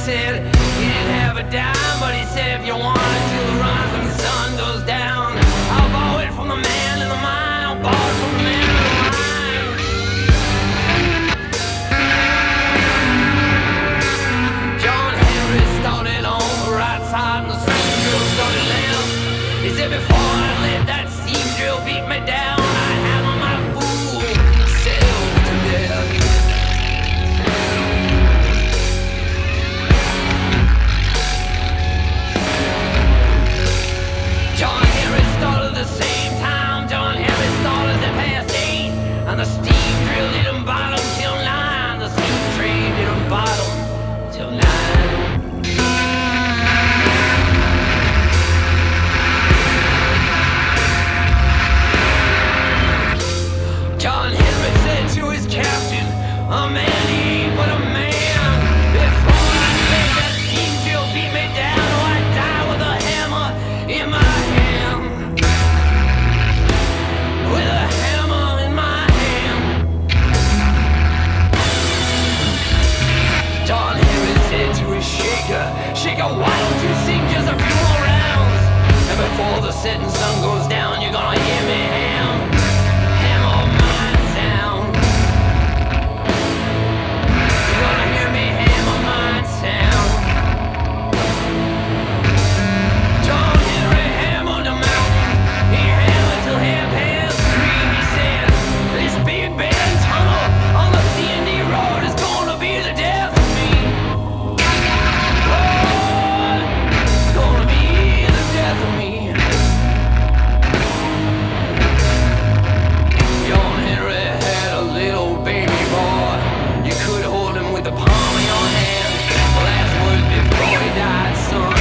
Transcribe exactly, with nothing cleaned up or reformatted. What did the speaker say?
said he didn't have a dime, but he said if you wanted to rise when the sun goes down, I'll borrow it from the man in the mine, I'll borrow it from the man in the mine. John Henry started on the right side and the steam drill started left. He said before I let that steam drill beat me down, I'd hammer my fool self to death. John Henry started the same time. John Henry started the past eight, and the steam drill didn't bottom till nine. The steam train didn't bottom till nine. John Henry said to his captain, a man he ain't but a man. Before I let that steam drill beat me down, or I'd die with a hammer in my hand. With a hammer in my hand. John Henry said to his shaker, shaker, why don't you sing just a few more rounds? And before the setting sun goes down, you're gonna hear me ham. Hammer my sound. You're gonna hear me hammer my sound. John Henry hammered the mountain. He hammered till half past three. He said, this big bad tunnel on the C and D road is gonna be the death of me. Lord, it's gonna be the death of me. John Henry had a little baby boy. You could hold him with the palm of your hand. The last words before he died, son.